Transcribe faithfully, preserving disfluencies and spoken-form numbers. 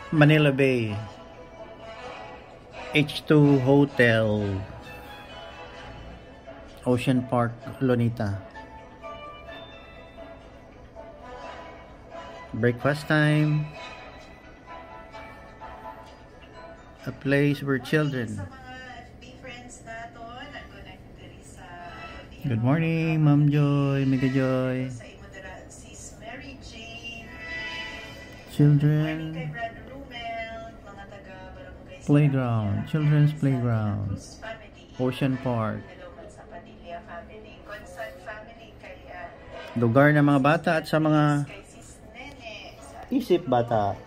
Manila Bay H two Hotel, Ocean Park, Lunita. Breakfast time. A place where children. Good morning, Ma'am Joy, Mega Joy. Children playground, children's playground, Ocean Park. Lugar ng mga bata at sa mga isip bata.